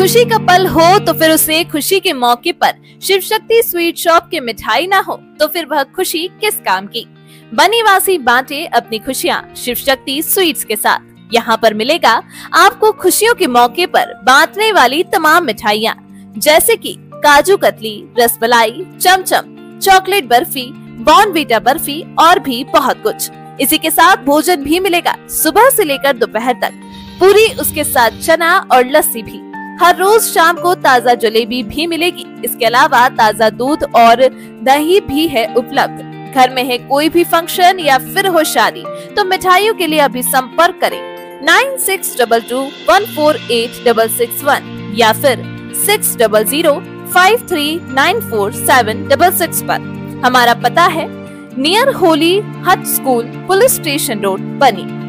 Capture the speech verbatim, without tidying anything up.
खुशी का पल हो तो फिर उसे खुशी के मौके पर शिव शक्ति स्वीट शॉप की मिठाई ना हो तो फिर वह खुशी किस काम की। बनीवासी बांटे अपनी खुशियाँ शिव शक्ति स्वीट्स के साथ। यहाँ पर मिलेगा आपको खुशियों के मौके पर बांटने वाली तमाम मिठाइयाँ, जैसे कि काजू कतली, रसमलाई, चमचम, चॉकलेट बर्फी, बॉर्नवीटा बर्फी और भी बहुत कुछ। इसी के साथ भोजन भी मिलेगा सुबह से लेकर दोपहर तक, पूरी उसके साथ चना और लस्सी भी। हर रोज शाम को ताज़ा जलेबी भी मिलेगी। इसके अलावा ताज़ा दूध और दही भी है उपलब्ध। घर में है कोई भी फंक्शन या फिर हो शादी तो मिठाइयों के लिए अभी संपर्क करें nine six double two one four eight double six one या फिर six double zero five three nine four seven double six पर। हमारा पता है नियर होली हट स्कूल, पुलिस स्टेशन रोड, बनी।